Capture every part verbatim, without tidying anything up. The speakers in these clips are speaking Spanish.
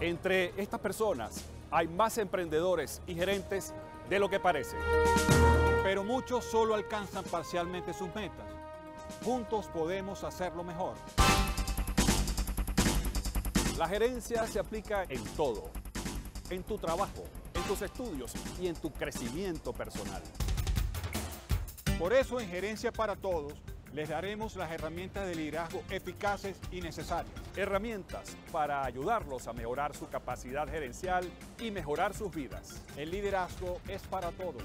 Entre estas personas hay más emprendedores y gerentes de lo que parece. Pero muchos solo alcanzan parcialmente sus metas. Juntos podemos hacerlo mejor. La gerencia se aplica en todo, en tu trabajo, en tus estudios y en tu crecimiento personal. Por eso en Gerencia para Todos les daremos las herramientas de liderazgo eficaces y necesarias. Herramientas para ayudarlos a mejorar su capacidad gerencial y mejorar sus vidas. El liderazgo es para todos.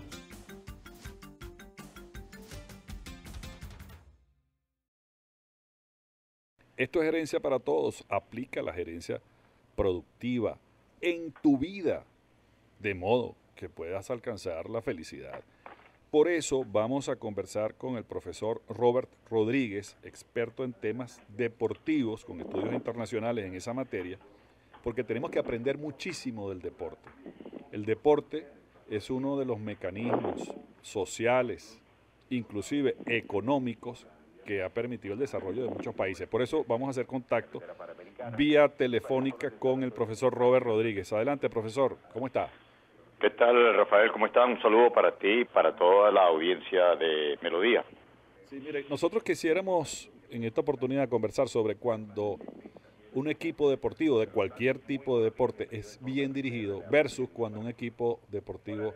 Esto es Gerencia para Todos. Aplica la gerencia productiva en tu vida, de modo que puedas alcanzar la felicidad. Por eso vamos a conversar con el profesor Robert Rodríguez, experto en temas deportivos, con estudios internacionales en esa materia, porque tenemos que aprender muchísimo del deporte. El deporte es uno de los mecanismos sociales, inclusive económicos, que ha permitido el desarrollo de muchos países. Por eso vamos a hacer contacto vía telefónica con el profesor Robert Rodríguez. Adelante, profesor, ¿cómo está? ¿Qué tal, Rafael? ¿Cómo estás? Un saludo para ti y para toda la audiencia de Melodía. Sí, mire, nosotros quisiéramos en esta oportunidad conversar sobre cuando un equipo deportivo de cualquier tipo de deporte es bien dirigido versus cuando un equipo deportivo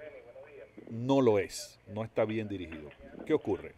no lo es, no está bien dirigido. ¿Qué ocurre?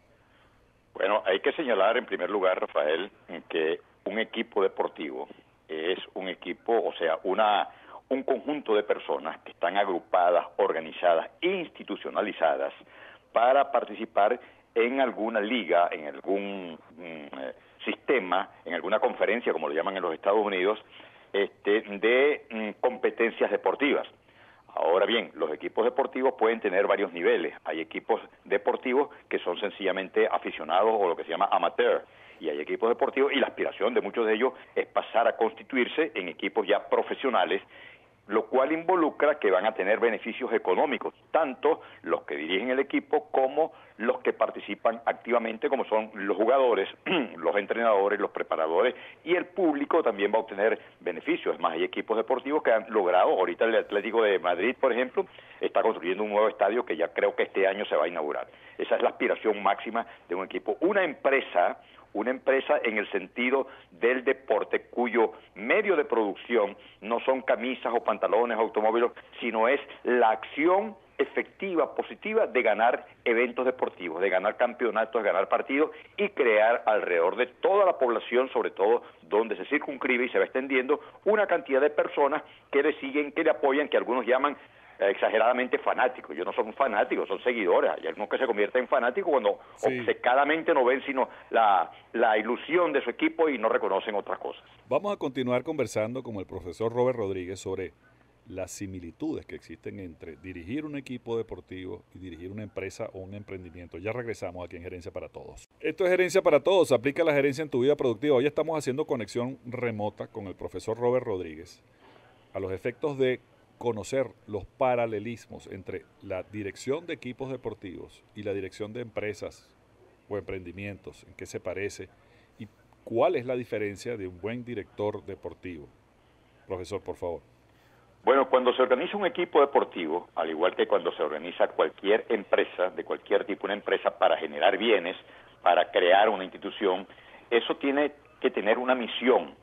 Bueno, hay que señalar en primer lugar, Rafael, que un equipo deportivo es un equipo, o sea, una... un conjunto de personas que están agrupadas, organizadas, institucionalizadas para participar en alguna liga, en algún mm, sistema, en alguna conferencia, como lo llaman en los Estados Unidos, este, de mm, competencias deportivas. Ahora bien, los equipos deportivos pueden tener varios niveles. Hay equipos deportivos que son sencillamente aficionados o lo que se llama amateur. Y hay equipos deportivos y la aspiración de muchos de ellos es pasar a constituirse en equipos ya profesionales, lo cual involucra que van a tener beneficios económicos, tanto los que dirigen el equipo como los que participan activamente, como son los jugadores, los entrenadores, los preparadores, y el público también va a obtener beneficios. Es más, hay equipos deportivos que han logrado, ahorita el Atlético de Madrid, por ejemplo, está construyendo un nuevo estadio que ya creo que este año se va a inaugurar. Esa es la aspiración máxima de un equipo. Una empresa... Una empresa en el sentido del deporte cuyo medio de producción no son camisas o pantalones o automóviles, sino es la acción efectiva, positiva de ganar eventos deportivos, de ganar campeonatos, de ganar partidos y crear alrededor de toda la población, sobre todo donde se circunscribe y se va extendiendo, una cantidad de personas que le siguen, que le apoyan, que algunos llaman exageradamente fanáticos. Ellos no son fanáticos, son seguidores. Hay algunos que se convierten en fanáticos cuando sí. obcecadamente no ven sino la, la ilusión de su equipo y no reconocen otras cosas. Vamos a continuar conversando con el profesor Robert Rodríguez sobre las similitudes que existen entre dirigir un equipo deportivo y dirigir una empresa o un emprendimiento. Ya regresamos aquí en Gerencia para Todos. Esto es Gerencia para Todos. Aplica la gerencia en tu vida productiva. Hoy estamos haciendo conexión remota con el profesor Robert Rodríguez a los efectos de conocer los paralelismos entre la dirección de equipos deportivos y la dirección de empresas o emprendimientos, en qué se parece y cuál es la diferencia de un buen director deportivo. Profesor, por favor. Bueno, cuando se organiza un equipo deportivo, al igual que cuando se organiza cualquier empresa, de cualquier tipo, una empresa para generar bienes, para crear una institución, eso tiene que tener una misión.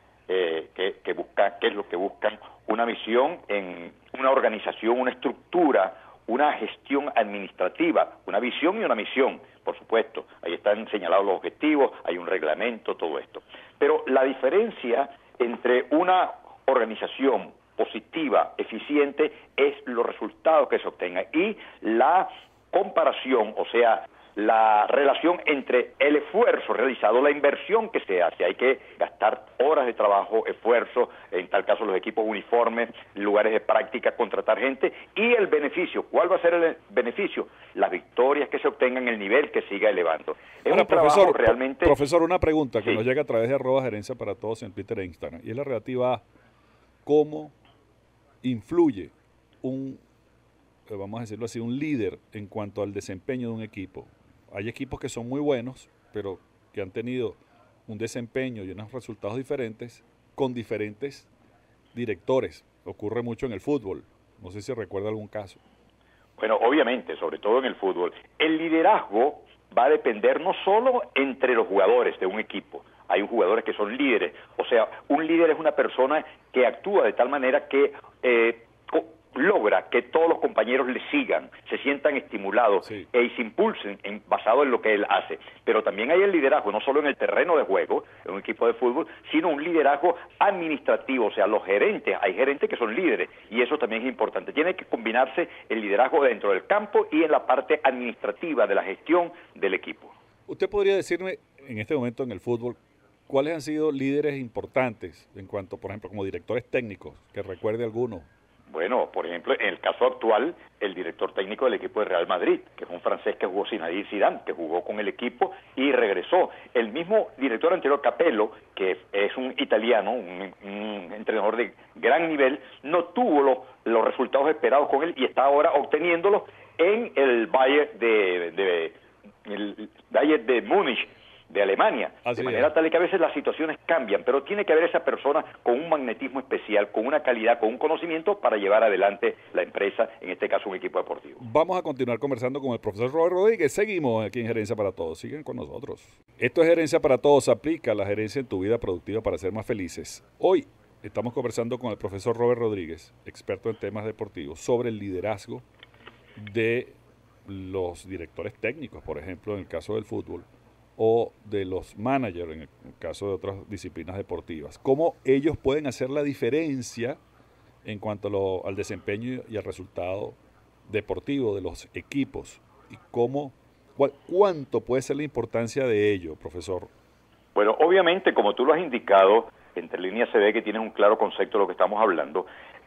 Eh, que, que busca, ¿qué es lo que buscan? Una misión en una organización, una estructura, una gestión administrativa, una visión y una misión, por supuesto. Ahí están señalados los objetivos, hay un reglamento, todo esto. Pero la diferencia entre una organización positiva, eficiente, es los resultados que se obtengan y la comparación, o sea, la relación entre el esfuerzo realizado, la inversión que se hace. Hay que gastar horas de trabajo, esfuerzo, en tal caso los equipos uniformes, lugares de práctica, contratar gente, y el beneficio. ¿Cuál va a ser el beneficio? Las victorias que se obtengan, el nivel que siga elevando. Es Ahora, un trabajo profesor, realmente... Profesor, una pregunta que sí. nos llega a través de arroba gerencia para todos en Twitter e Instagram, y es la relativa a cómo influye un, vamos a decirlo así, un líder en cuanto al desempeño de un equipo. Hay equipos que son muy buenos, pero que han tenido un desempeño y unos resultados diferentes con diferentes directores. Ocurre mucho en el fútbol. No sé si recuerda algún caso. Bueno, obviamente, sobre todo en el fútbol. El liderazgo va a depender no solo entre los jugadores de un equipo. Hay jugadores que son líderes. O sea, un líder es una persona que actúa de tal manera que eh, logra que todos los compañeros le sigan, se sientan estimulados sí. e se impulsen en, basado en lo que él hace. Pero también hay el liderazgo, no solo en el terreno de juego, en un equipo de fútbol, sino un liderazgo administrativo, o sea, los gerentes, hay gerentes que son líderes, y eso también es importante. Tiene que combinarse el liderazgo dentro del campo y en la parte administrativa de la gestión del equipo. ¿Usted podría decirme, en este momento en el fútbol, cuáles han sido líderes importantes en cuanto, por ejemplo, como directores técnicos, que recuerde alguno? Bueno, por ejemplo, en el caso actual, el director técnico del equipo de Real Madrid, que es un francés que jugó Zinedine Zidane, que jugó con el equipo y regresó. El mismo director anterior, Capello, que es un italiano, un, un entrenador de gran nivel, no tuvo los, los resultados esperados con él y está ahora obteniéndolos en el Bayern de, de, el Bayern de Múnich, de Alemania, Así de manera es. tal que a veces las situaciones cambian, pero tiene que haber esa persona con un magnetismo especial, con una calidad, con un conocimiento para llevar adelante la empresa, en este caso un equipo deportivo. Vamos a continuar conversando con el profesor Robert Rodríguez. Seguimos aquí en Gerencia para Todos. Siguen con nosotros. Esto es Gerencia para Todos. Aplica la gerencia en tu vida productiva para ser más felices. Hoy estamos conversando con el profesor Robert Rodríguez, experto en temas deportivos, sobre el liderazgo de los directores técnicos, por ejemplo, en el caso del fútbol, o de los managers en el caso de otras disciplinas deportivas. ¿Cómo ellos pueden hacer la diferencia en cuanto a lo, al desempeño y al resultado deportivo de los equipos? ¿Y cómo, cuál, cuánto puede ser la importancia de ello, profesor? Bueno, obviamente, como tú lo has indicado, entre líneas se ve que tienes un claro concepto de lo que estamos hablando.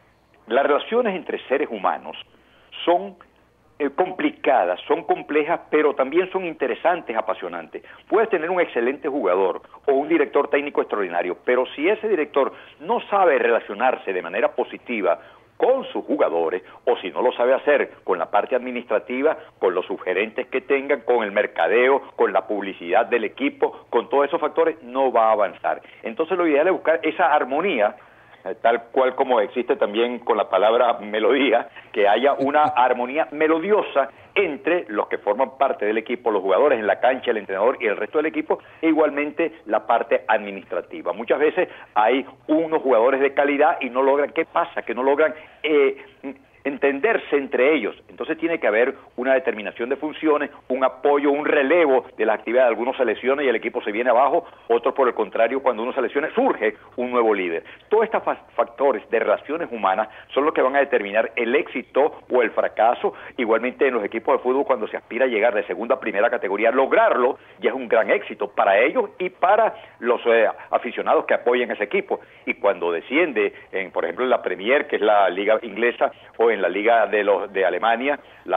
Las relaciones entre seres humanos son complicadas, son complejas, pero también son interesantes, apasionantes. Puedes tener un excelente jugador o un director técnico extraordinario, pero si ese director no sabe relacionarse de manera positiva con sus jugadores, o si no lo sabe hacer con la parte administrativa, con los sugerentes que tengan, con el mercadeo, con la publicidad del equipo, con todos esos factores, no va a avanzar. Entonces lo ideal es buscar esa armonía, tal cual como existe también con la palabra melodía, que haya una armonía melodiosa entre los que forman parte del equipo, los jugadores en la cancha, el entrenador y el resto del equipo, e igualmente la parte administrativa. Muchas veces hay unos jugadores de calidad y no logran, ¿qué pasa? Que no logran eh, entenderse entre ellos. Entonces tiene que haber una determinación de funciones, un apoyo, un relevo de las actividades. Algunos se lesionan y el equipo se viene abajo, otros por el contrario, cuando uno se lesiona, surge un nuevo líder. Todos estos factores de relaciones humanas son los que van a determinar el éxito o el fracaso. Igualmente en los equipos de fútbol, cuando se aspira a llegar de segunda a primera categoría, lograrlo ya es un gran éxito para ellos y para los eh, aficionados que apoyan ese equipo. Y cuando desciende, en, por ejemplo, en la Premier, que es la liga inglesa, o en la liga de los de Alemania, la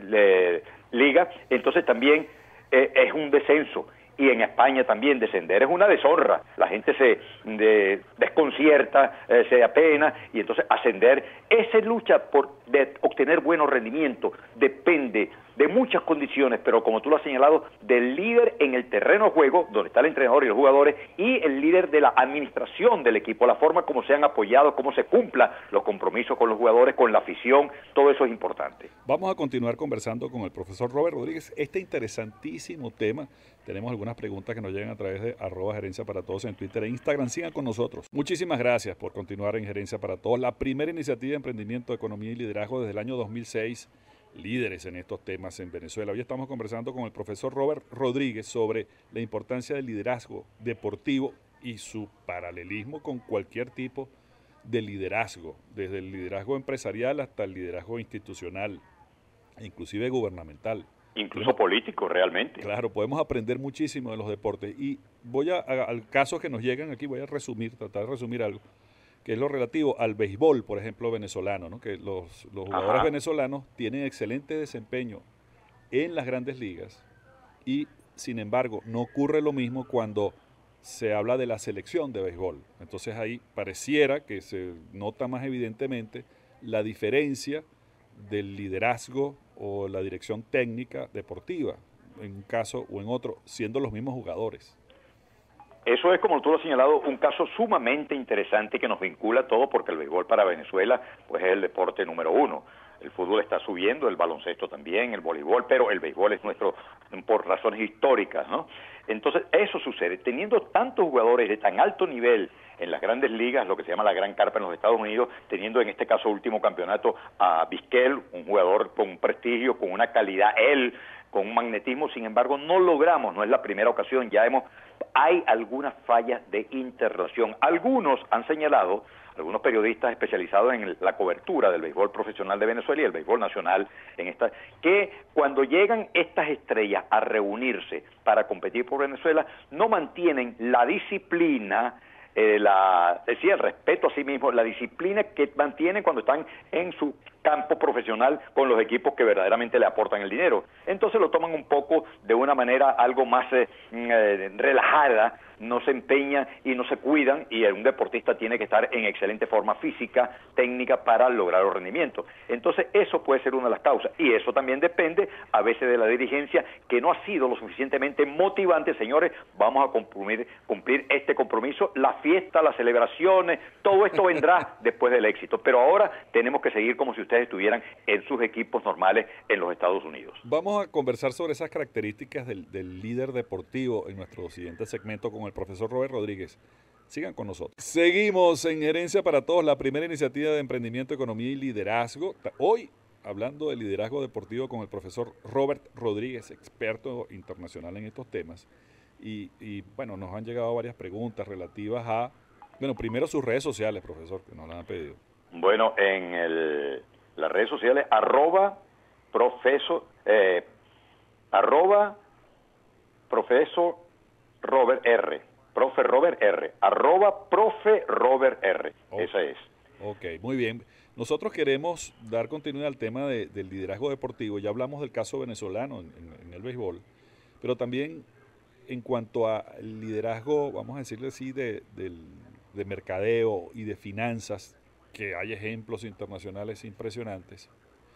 Bundesliga, entonces también eh, es un descenso. Y en España también descender es una deshonra. La gente se de, desconcierta, eh, se apena, y entonces ascender, esa lucha por de obtener buenos rendimientos depende de muchas condiciones, pero como tú lo has señalado, del líder en el terreno de juego, donde está el entrenador y los jugadores, y el líder de la administración del equipo, la forma como se han apoyado, cómo se cumplan los compromisos con los jugadores, con la afición, todo eso es importante. Vamos a continuar conversando con el profesor Robert Rodríguez este interesantísimo tema. Tenemos algunas preguntas que nos llegan a través de arroba Gerencia para Todos en Twitter e Instagram. Sigan con nosotros. Muchísimas gracias por continuar en Gerencia para Todos, la primera iniciativa de emprendimiento, economía y liderazgo desde el año dos mil seis. Líderes en estos temas en Venezuela. Hoy estamos conversando con el profesor Robert Rodríguez sobre la importancia del liderazgo deportivo y su paralelismo con cualquier tipo de liderazgo, desde el liderazgo empresarial hasta el liderazgo institucional, inclusive gubernamental. Incluso podemos, político, realmente. Claro, podemos aprender muchísimo de los deportes. Y voy a, a, al caso que nos llegan aquí, voy a resumir, tratar de resumir algo, que es lo relativo al béisbol, por ejemplo, venezolano, ¿no? Que los, los jugadores Ajá. venezolanos tienen excelente desempeño en las grandes ligas y, sin embargo, no ocurre lo mismo cuando se habla de la selección de béisbol. Entonces ahí pareciera que se nota más evidentemente la diferencia del liderazgo o la dirección técnica deportiva, en un caso o en otro, siendo los mismos jugadores. Eso es, como tú lo has señalado, un caso sumamente interesante que nos vincula a todo, porque el béisbol para Venezuela pues es el deporte número uno. El fútbol está subiendo, el baloncesto también, el voleibol, pero el béisbol es nuestro por razones históricas, ¿no? Entonces, eso sucede. Teniendo tantos jugadores de tan alto nivel en las grandes ligas, lo que se llama la Gran Carpa en los Estados Unidos, teniendo en este caso último campeonato a Vizquel, un jugador con un prestigio, con una calidad, él, con un magnetismo, sin embargo, no logramos, no es la primera ocasión, ya hemos, hay algunas fallas de interrelación. Algunos han señalado, algunos periodistas especializados en el, la cobertura del béisbol profesional de Venezuela y el béisbol nacional, en esta, que cuando llegan estas estrellas a reunirse para competir por Venezuela, no mantienen la disciplina, eh, la, decía, el respeto a sí mismo, la disciplina que mantienen cuando están en su campo profesional con los equipos que verdaderamente le aportan el dinero. Entonces lo toman un poco de una manera algo más eh, eh, relajada, no se empeñan y no se cuidan, y un deportista tiene que estar en excelente forma física, técnica, para lograr los rendimientos. Entonces eso puede ser una de las causas, y eso también depende a veces de la dirigencia, que no ha sido lo suficientemente motivante. Señores, vamos a cumplir, cumplir este compromiso, la fiesta, las celebraciones, todo esto vendrá después del éxito, pero ahora tenemos que seguir como si ustedes estuvieran en sus equipos normales en los Estados Unidos. Vamos a conversar sobre esas características del, del líder deportivo en nuestro siguiente segmento con el profesor Robert Rodríguez. Sigan con nosotros. Seguimos en Gerencia para Todos, la primera iniciativa de emprendimiento, economía y liderazgo. Hoy hablando de liderazgo deportivo con el profesor Robert Rodríguez, experto internacional en estos temas. Y, y bueno, nos han llegado varias preguntas relativas a, bueno, primero sus redes sociales, profesor, que nos las han pedido. Bueno, en el, las redes sociales, arroba profesor, eh, arroba profesor Robert R, profe Robert R, arroba profe Robert R, okay. Esa es. Ok, muy bien. Nosotros queremos dar continuidad al tema de, del liderazgo deportivo. Ya hablamos del caso venezolano en, en, en el béisbol, pero también en cuanto a liderazgo, vamos a decirle así, de, de, de mercadeo y de finanzas, que hay ejemplos internacionales impresionantes.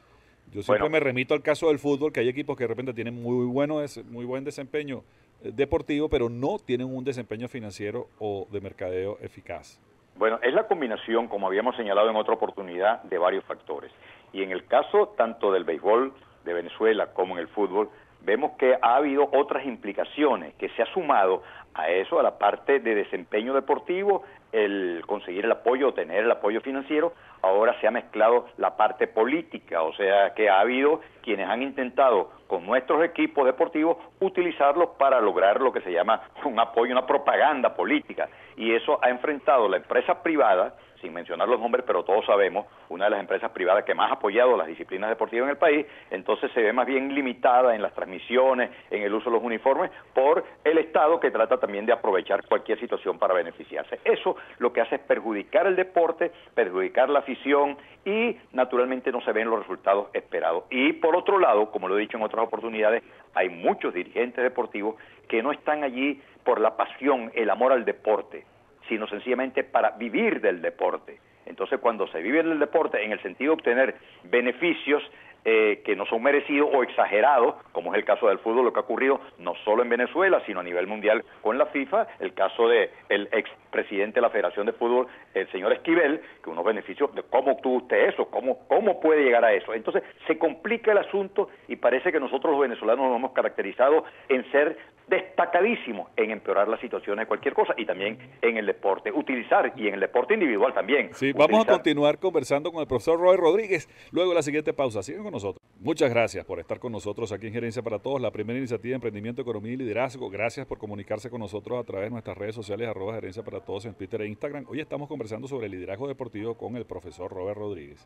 Yo siempre bueno, me remito al caso del fútbol, que hay equipos que de repente tienen muy, bueno, muy buen desempeño deportivo, pero no tienen un desempeño financiero o de mercadeo eficaz. Bueno, es la combinación, como habíamos señalado en otra oportunidad, de varios factores. Y en el caso tanto del béisbol de Venezuela como en el fútbol, vemos que ha habido otras implicaciones, que se ha sumado a eso, a la parte de desempeño deportivo, el conseguir el apoyo o tener el apoyo financiero. Ahora se ha mezclado la parte política, o sea que ha habido quienes han intentado con nuestros equipos deportivos utilizarlos para lograr lo que se llama un apoyo, una propaganda política, y eso ha enfrentado la empresa privada, sin mencionar los nombres, pero todos sabemos, una de las empresas privadas que más ha apoyado las disciplinas deportivas en el país, entonces se ve más bien limitada en las transmisiones, en el uso de los uniformes, por el Estado, que trata también de aprovechar cualquier situación para beneficiarse. Eso lo que hace es perjudicar el deporte, perjudicar la afición, y naturalmente no se ven los resultados esperados. Y por otro lado, como lo he dicho en otras oportunidades, hay muchos dirigentes deportivos que no están allí por la pasión, el amor al deporte, sino sencillamente para vivir del deporte. Entonces, cuando se vive del deporte en el sentido de obtener beneficios eh, que no son merecidos o exagerados, como es el caso del fútbol, lo que ha ocurrido no solo en Venezuela, sino a nivel mundial con la FIFA, el caso de el expresidente de la Federación de Fútbol, el señor Esquivel, que unos beneficios, de cómo obtuvo usted eso, cómo, cómo puede llegar a eso. Entonces, se complica el asunto, y parece que nosotros los venezolanos nos hemos caracterizado en ser destacadísimo en empeorar las situaciones de cualquier cosa, y también en el deporte, utilizar, y en el deporte individual también. Sí, vamos utilizar. a continuar conversando con el profesor Robert Rodríguez luego de la siguiente pausa. Sigan con nosotros. Muchas gracias por estar con nosotros aquí en Gerencia para Todos, la primera iniciativa de emprendimiento, economía y liderazgo. Gracias por comunicarse con nosotros a través de nuestras redes sociales, arroba Gerencia para Todos en Twitter e Instagram. Hoy estamos conversando sobre el liderazgo deportivo con el profesor Robert Rodríguez.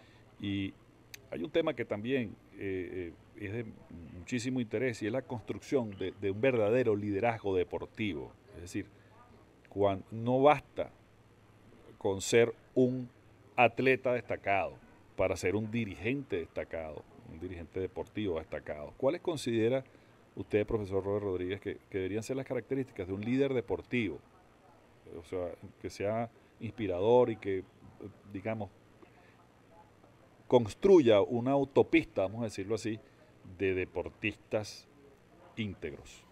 Y hay un tema que también eh, eh, es de muchísimo interés, y es la construcción de, de un verdadero liderazgo deportivo. Es decir, cuando, no basta con ser un atleta destacado para ser un dirigente destacado, un dirigente deportivo destacado. ¿Cuáles considera usted, profesor Robert Rodríguez, que, que deberían ser las características de un líder deportivo? O sea, que sea inspirador y que, digamos, construya una autopista, vamos a decirlo así, de deportistas íntegros.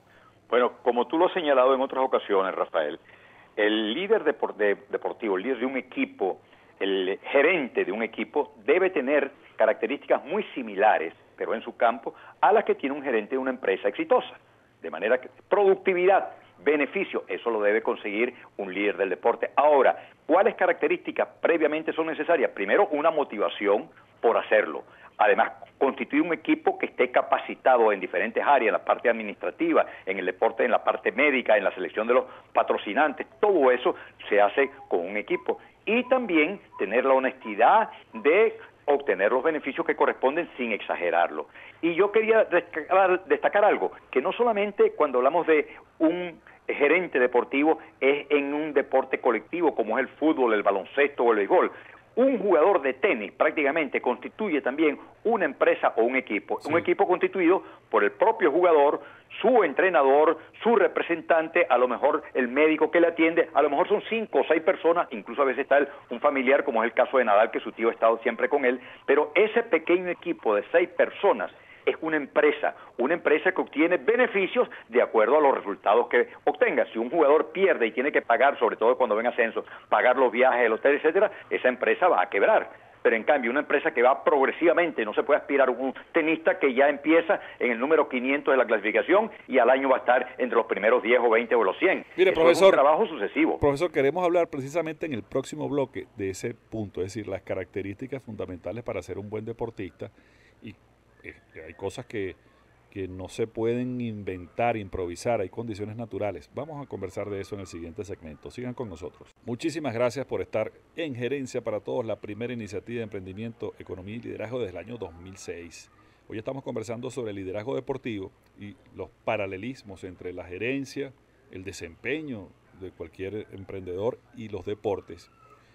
Bueno, como tú lo has señalado en otras ocasiones, Rafael, el líder depor de, deportivo, el líder de un equipo, el gerente de un equipo debe tener características muy similares, pero en su campo, a las que tiene un gerente de una empresa exitosa. De manera que productividad, beneficio, eso lo debe conseguir un líder del deporte. Ahora, ¿cuáles características previamente son necesarias? Primero, una motivación por hacerlo. Además, constituir un equipo que esté capacitado en diferentes áreas, en la parte administrativa, en el deporte, en la parte médica, en la selección de los patrocinantes, todo eso se hace con un equipo. Y también tener la honestidad de obtener los beneficios que corresponden sin exagerarlo. Y yo quería destacar, destacar algo, que no solamente cuando hablamos de un gerente deportivo es en un deporte colectivo como es el fútbol, el baloncesto o el béisbol. Un jugador de tenis prácticamente constituye también una empresa o un equipo. Sí. Un equipo constituido por el propio jugador, su entrenador, su representante, a lo mejor el médico que le atiende, a lo mejor son cinco o seis personas, incluso a veces está el, un familiar, como es el caso de Nadal, que su tío ha estado siempre con él, pero ese pequeño equipo de seis personas es una empresa, una empresa que obtiene beneficios de acuerdo a los resultados que obtenga. Si un jugador pierde y tiene que pagar, sobre todo cuando ven ascenso, pagar los viajes, el hotel, etcétera, esa empresa va a quebrar. Pero en cambio, una empresa que va progresivamente, no se puede aspirar a un tenista que ya empieza en el número quinientos de la clasificación y al año va a estar entre los primeros diez o veinte o los cien. Mire, Eso profesor, es un trabajo sucesivo. Profesor, queremos hablar precisamente en el próximo bloque de ese punto, es decir, las características fundamentales para ser un buen deportista. Y hay cosas que, que no se pueden inventar, improvisar, hay condiciones naturales. Vamos a conversar de eso en el siguiente segmento. Sigan con nosotros. Muchísimas gracias por estar en Gerencia para Todos, la primera iniciativa de emprendimiento, economía y liderazgo desde el año dos mil seis. Hoy estamos conversando sobre el liderazgo deportivo y los paralelismos entre la gerencia, el desempeño de cualquier emprendedor y los deportes.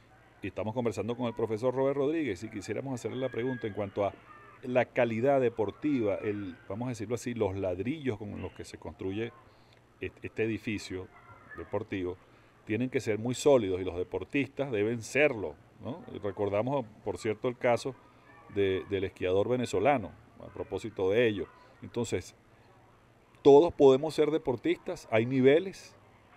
Y estamos conversando con el profesor Robert Rodríguez y quisiéramos hacerle la pregunta en cuanto a la calidad deportiva, el, vamos a decirlo así, los ladrillos con los que se construye este edificio deportivo tienen que ser muy sólidos y los deportistas deben serlo, ¿no? Recordamos, por cierto, el caso de, del esquiador venezolano, a propósito de ello. Entonces, ¿todos podemos ser deportistas? ¿Hay niveles?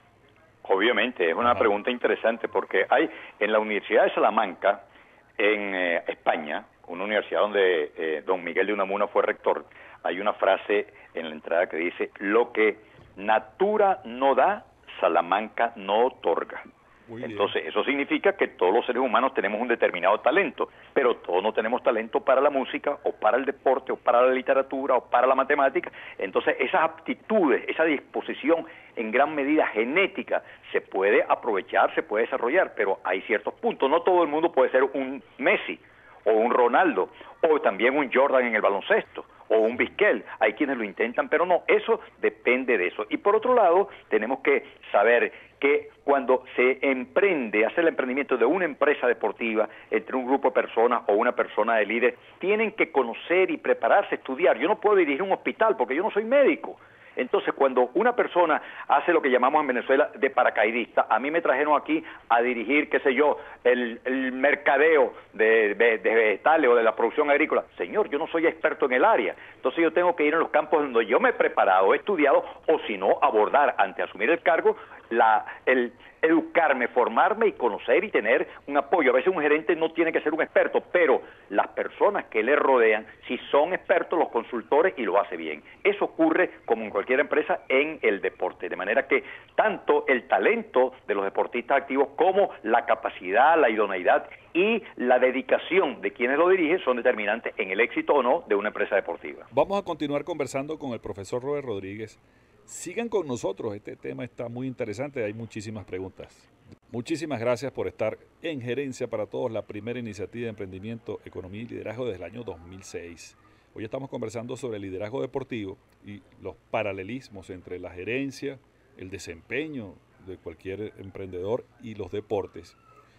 Obviamente, es una Ajá. pregunta interesante porque hay en la Universidad de Salamanca, en eh, España, una universidad donde eh, don Miguel de Unamuno fue rector, hay una frase en la entrada que dice: lo que natura no da, Salamanca no otorga. Entonces, eso significa que todos los seres humanos tenemos un determinado talento, pero todos no tenemos talento para la música, o para el deporte, o para la literatura, o para la matemática. Entonces, esas aptitudes, esa disposición en gran medida genética, se puede aprovechar, se puede desarrollar, pero hay ciertos puntos. No todo el mundo puede ser un Messi, o un Ronaldo, o también un Jordan en el baloncesto, o un Vizquel. Hay quienes lo intentan, pero no, eso depende de eso. Y por otro lado, tenemos que saber que cuando se emprende, hace el emprendimiento de una empresa deportiva entre un grupo de personas o una persona de líder, tienen que conocer y prepararse, estudiar. Yo no puedo dirigir un hospital porque yo no soy médico. Entonces, cuando una persona hace lo que llamamos en Venezuela de paracaidista, a mí me trajeron aquí a dirigir, qué sé yo, el, el mercadeo de, de, de vegetales o de la producción agrícola. Señor, yo no soy experto en el área. Entonces yo tengo que ir en los campos donde yo me he preparado, he estudiado, o si no, abordar, ante asumir el cargo, la, el educarme, formarme y conocer y tener un apoyo. A veces un gerente no tiene que ser un experto, pero las personas que le rodean, si son expertos, los consultores, y lo hace bien. Eso ocurre como en cualquier empresa en el deporte, de manera que tanto el talento de los deportistas activos como la capacidad, la idoneidad y la dedicación de quienes lo dirigen son determinantes en el éxito o no de una empresa deportiva. Vamos a continuar conversando con el profesor Robert Rodríguez. Sigan con nosotros, este tema está muy interesante, hay muchísimas preguntas. Muchísimas gracias por estar en Gerencia para Todos, la primera iniciativa de emprendimiento, economía y liderazgo desde el año dos mil seis. Hoy estamos conversando sobre el liderazgo deportivo y los paralelismos entre la gerencia, el desempeño de cualquier emprendedor y los deportes.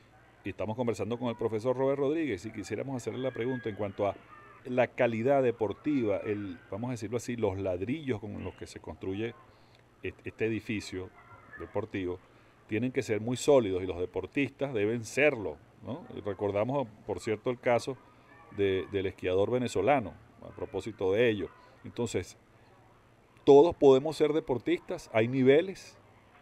Y estamos conversando con el profesor Robert Rodríguez y quisiéramos hacerle la pregunta en cuanto a la calidad deportiva, el, vamos a decirlo así, los ladrillos con los que se construye este edificio deportivo tienen que ser muy sólidos y los deportistas deben serlo, ¿no? Recordamos, por cierto, el caso de, del esquiador venezolano, a propósito de ello. Entonces, ¿Todos podemos ser deportistas? ¿Hay niveles?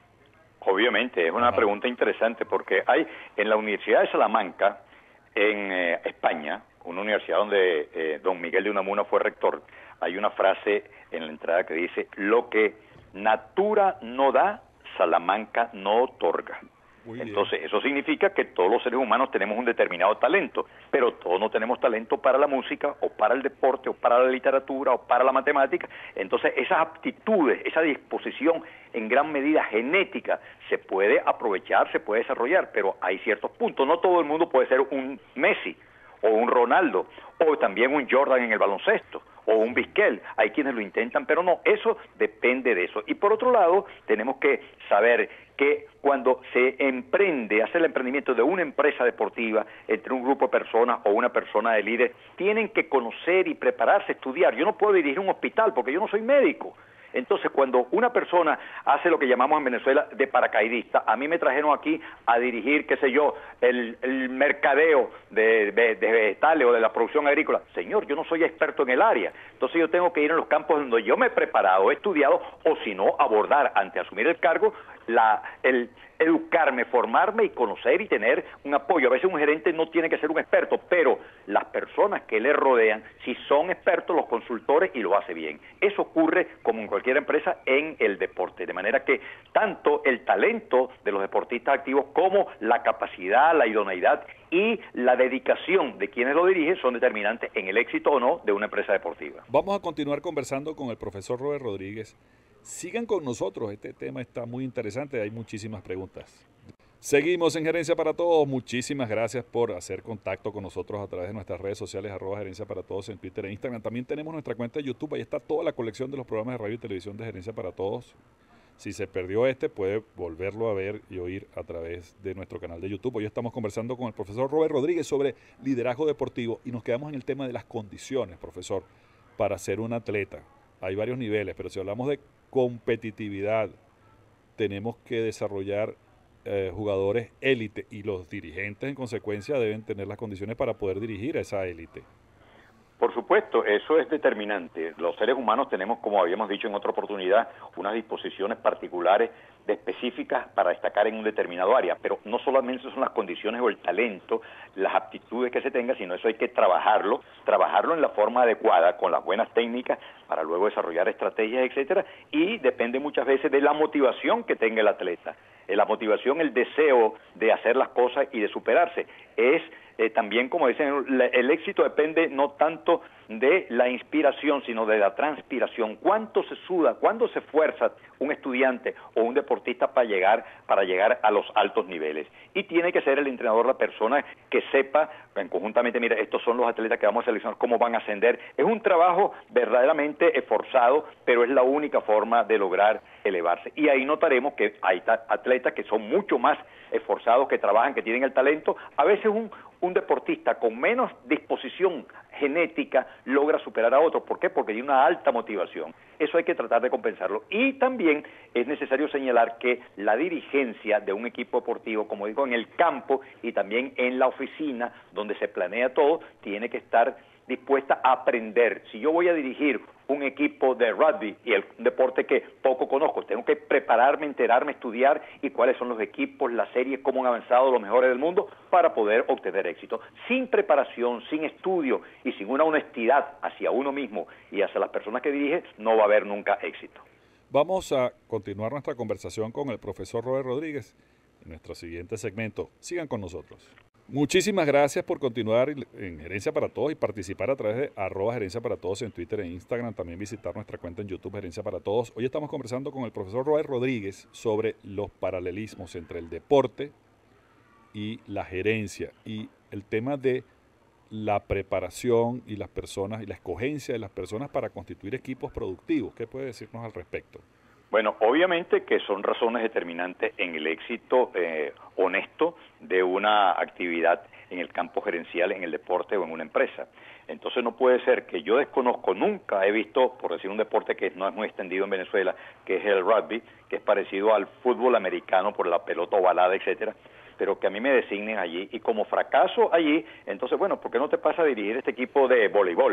Obviamente, es una Ajá. pregunta interesante porque hay en la Universidad de Salamanca, en eh, España, una universidad donde eh, don Miguel de Unamuno fue rector, hay una frase en la entrada que dice: lo que natura no da, Salamanca no otorga. Muy bien. Entonces, eso significa que todos los seres humanos tenemos un determinado talento, pero todos no tenemos talento para la música, o para el deporte, o para la literatura, o para la matemática. Entonces, esas aptitudes, esa disposición en gran medida genética, se puede aprovechar, se puede desarrollar, pero hay ciertos puntos. No todo el mundo puede ser un Messi, o un Ronaldo, o también un Jordan en el baloncesto, o un Vizquel. Hay quienes lo intentan, pero no, eso depende de eso. Y por otro lado, tenemos que saber que cuando se emprende, hace el emprendimiento de una empresa deportiva entre un grupo de personas o una persona de líder, tienen que conocer y prepararse, estudiar. Yo no puedo dirigir un hospital porque yo no soy médico. Entonces, cuando una persona hace lo que llamamos en Venezuela de paracaidista, a mí me trajeron aquí a dirigir, qué sé yo, el, el mercadeo de, de, de vegetales o de la producción agrícola. Señor, yo no soy experto en el área. Entonces yo tengo que ir en los campos donde yo me he preparado, he estudiado, o si no, abordar, ante asumir el cargo, la, el educarme, formarme y conocer y tener un apoyo. A veces un gerente no tiene que ser un experto, pero las personas que le rodean, si son expertos, los consultores, y lo hace bien. Eso ocurre, como en cualquier empresa, en el deporte. De manera que tanto el talento de los deportistas activos como la capacidad, la idoneidad y la dedicación de quienes lo dirigen son determinantes en el éxito o no de una empresa deportiva. Vamos a continuar conversando con el profesor Robert Rodríguez. Sigan con nosotros, este tema está muy interesante, hay muchísimas preguntas. Seguimos en Gerencia para Todos. Muchísimas gracias por hacer contacto con nosotros a través de nuestras redes sociales, arroba Gerencia para Todos en Twitter e Instagram. También tenemos nuestra cuenta de YouTube, ahí está toda la colección de los programas de radio y televisión de Gerencia para Todos. Si se perdió este, puede volverlo a ver y oír a través de nuestro canal de YouTube. Hoy estamos conversando con el profesor Robert Rodríguez sobre liderazgo deportivo y nos quedamos en el tema de las condiciones, profesor, para ser un atleta. Hay varios niveles, pero si hablamos de competitividad, tenemos que desarrollar eh, jugadores élite y los dirigentes en consecuencia deben tener las condiciones para poder dirigir a esa élite. Por supuesto, eso es determinante. Los seres humanos tenemos, como habíamos dicho en otra oportunidad, unas disposiciones particulares de específicas para destacar en un determinado área, pero no solamente son las condiciones o el talento, las aptitudes que se tenga, sino eso hay que trabajarlo, trabajarlo en la forma adecuada, con las buenas técnicas, para luego desarrollar estrategias, etcétera, y depende muchas veces de la motivación que tenga el atleta. La motivación, el deseo de hacer las cosas y de superarse. Es eh, también, como dicen, el éxito depende no tanto de la inspiración, sino de la transpiración. ¿Cuánto se suda, cuánto se esfuerza un estudiante o un deportista para llegar, para llegar a los altos niveles? Y tiene que ser el entrenador la persona que sepa, conjuntamente, mira, estos son los atletas que vamos a seleccionar, cómo van a ascender. Es un trabajo verdaderamente esforzado, pero es la única forma de lograr elevarse. Y ahí notaremos que hay atletas que son mucho más esforzados, que trabajan, que tienen el talento. A veces un, un deportista con menos disposición genética logra superar a otros. ¿Por qué? Porque tiene una alta motivación. Eso hay que tratar de compensarlo. Y también es necesario señalar que la dirigencia de un equipo deportivo, como digo, en el campo y también en la oficina, donde se planea todo, tiene que estar dispuesta a aprender. Si yo voy a dirigir un equipo de rugby y el deporte que poco conozco, tengo que prepararme, enterarme, estudiar y cuáles son los equipos, las series, cómo han avanzado los mejores del mundo para poder obtener éxito. Sin preparación, sin estudio y sin una honestidad hacia uno mismo y hacia las personas que dirige, no va a haber nunca éxito. Vamos a continuar nuestra conversación con el profesor Robert Rodríguez en nuestro siguiente segmento. Sigan con nosotros. Muchísimas gracias por continuar en Gerencia para Todos y participar a través de arroba Gerencia para Todos en Twitter e Instagram. También visitar nuestra cuenta en YouTube, Gerencia para Todos. Hoy estamos conversando con el profesor Robert Rodríguez sobre los paralelismos entre el deporte y la gerencia y el tema de la preparación y las personas y la escogencia de las personas para constituir equipos productivos. ¿Qué puede decirnos al respecto? Bueno, obviamente que son razones determinantes en el éxito eh, honesto de una actividad en el campo gerencial, en el deporte o en una empresa. Entonces no puede ser que yo desconozco, nunca he visto, por decir un deporte que no es muy extendido en Venezuela, que es el rugby, que es parecido al fútbol americano por la pelota ovalada, etcétera, pero que a mí me designen allí y como fracaso allí, entonces bueno, ¿por qué no te pasa a dirigir este equipo de voleibol?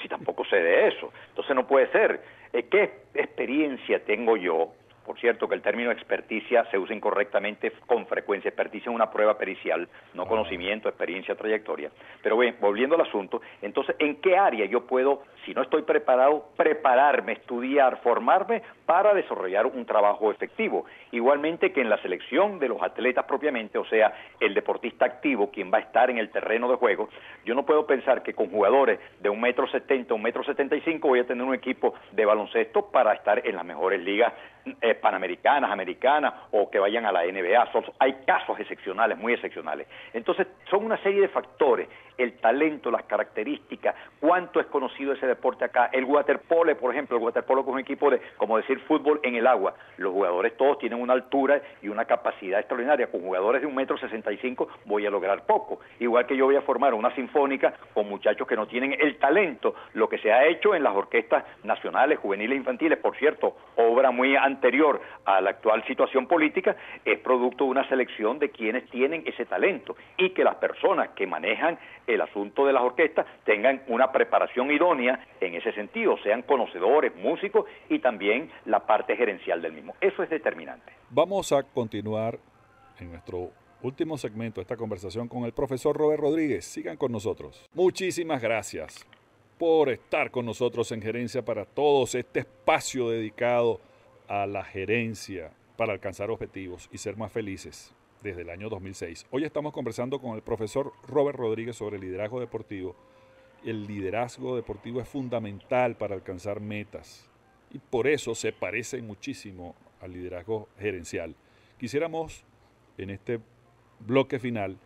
si tampoco sé de eso? Entonces no puede ser. Eh, ¿Qué experiencia tengo yo? Por cierto, que el término experticia se usa incorrectamente con frecuencia. Experticia es una prueba pericial, no conocimiento, experiencia, trayectoria. Pero bien, volviendo al asunto, entonces, ¿en qué área yo puedo, si no estoy preparado, prepararme, estudiar, formarme para desarrollar un trabajo efectivo? Igualmente que en la selección de los atletas propiamente, o sea, el deportista activo, quien va a estar en el terreno de juego, yo no puedo pensar que con jugadores de un metro setenta, un metro setenta y cinco voy a tener un equipo de baloncesto para estar en las mejores ligas eh, panamericanas, americanas, o que vayan a la N B A. Son, hay casos excepcionales, muy excepcionales. Entonces, son una serie de factores, el talento, las características, cuánto es conocido ese deporte acá. El waterpolo, por ejemplo, el waterpolo es un equipo de, como decir, fútbol en el agua. Los jugadores todos tienen una altura y una capacidad extraordinaria. Con jugadores de un metro sesenta y cinco voy a lograr poco. Igual que yo voy a formar una sinfónica con muchachos que no tienen el talento. Lo que se ha hecho en las orquestas nacionales, juveniles, infantiles, por cierto, obra muy anterior a la actual situación política, es producto de una selección de quienes tienen ese talento, y que las personas que manejan el asunto de las orquestas tengan una preparación idónea en ese sentido, sean conocedores, músicos, y también la parte gerencial del mismo. Eso es determinante. Vamos a continuar en nuestro último segmento de esta conversación con el profesor Robert Rodríguez. Sigan con nosotros. Muchísimas gracias por estar con nosotros en Gerencia para Todos, este espacio dedicado a la gerencia para alcanzar objetivos y ser más felices desde el año dos mil seis. Hoy estamos conversando con el profesor Robert Rodríguez sobre liderazgo deportivo. El liderazgo deportivo es fundamental para alcanzar metas y por eso se parece muchísimo al liderazgo gerencial. Quisiéramos, en este bloque final,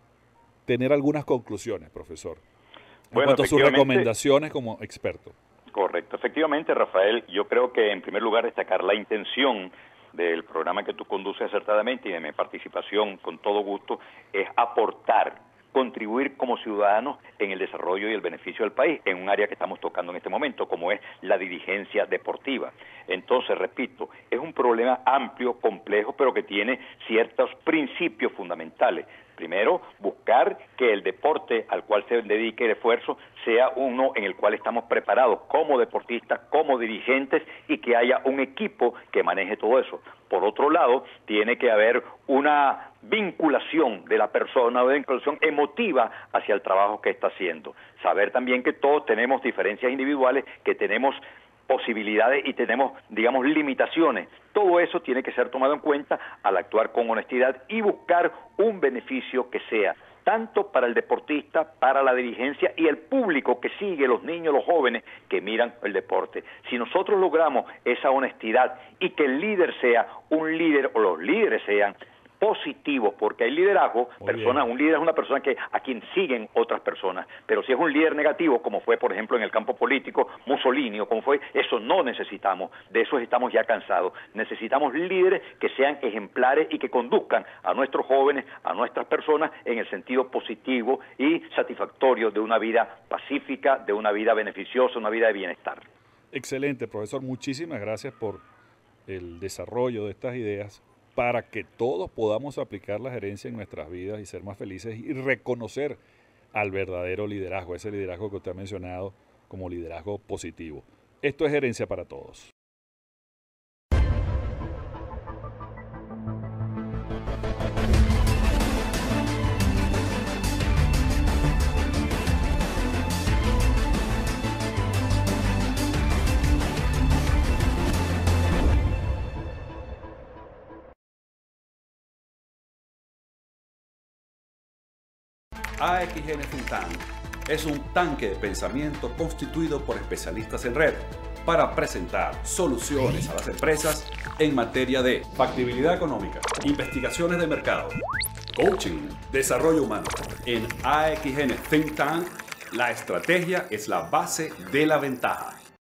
tener algunas conclusiones, profesor, en bueno, cuanto a sus recomendaciones como experto. Correcto. Efectivamente, Rafael, yo creo que en primer lugar destacar la intención del programa que tú conduces acertadamente y de mi participación con todo gusto es aportar, contribuir como ciudadanos en el desarrollo y el beneficio del país en un área que estamos tocando en este momento, como es la dirigencia deportiva. Entonces, repito, es un problema amplio, complejo, pero que tiene ciertos principios fundamentales. Primero, buscar que el deporte al cual se dedique el esfuerzo sea uno en el cual estamos preparados como deportistas, como dirigentes, y que haya un equipo que maneje todo eso. Por otro lado, tiene que haber una vinculación de la persona, una vinculación emotiva hacia el trabajo que está haciendo. Saber también que todos tenemos diferencias individuales, que tenemos posibilidades y tenemos, digamos, limitaciones. Todo eso tiene que ser tomado en cuenta al actuar con honestidad y buscar un beneficio que sea tanto para el deportista, para la dirigencia y el público que sigue, los niños, los jóvenes que miran el deporte. Si nosotros logramos esa honestidad y que el líder sea un líder, o los líderes sean positivos, porque hay liderazgo, personas, un líder es una persona que a quien siguen otras personas, pero si es un líder negativo, como fue por ejemplo en el campo político Mussolini, o como fue, eso no necesitamos, de eso estamos ya cansados. Necesitamos líderes que sean ejemplares y que conduzcan a nuestros jóvenes, a nuestras personas en el sentido positivo y satisfactorio de una vida pacífica, de una vida beneficiosa, una vida de bienestar. Excelente, profesor, muchísimas gracias por el desarrollo de estas ideas, para que todos podamos aplicar la gerencia en nuestras vidas y ser más felices y reconocer al verdadero liderazgo, ese liderazgo que usted ha mencionado como liderazgo positivo. Esto es Gerencia para Todos. A X N Think Tank es un tanque de pensamiento constituido por especialistas en red para presentar soluciones a las empresas en materia de factibilidad económica, investigaciones de mercado, coaching, desarrollo humano. En A X N Think Tank, la estrategia es la base de la ventaja.